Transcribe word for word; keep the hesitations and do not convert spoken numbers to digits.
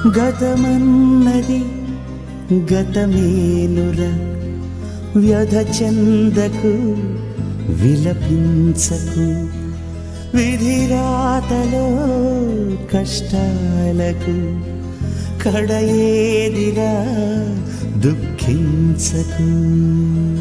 గతమన్నది గతమేనురా, వ్యధ చెందకు విలపించకు, విధిరాతలో కష్టాలకు కడయేదిరా దుఃఖించకు.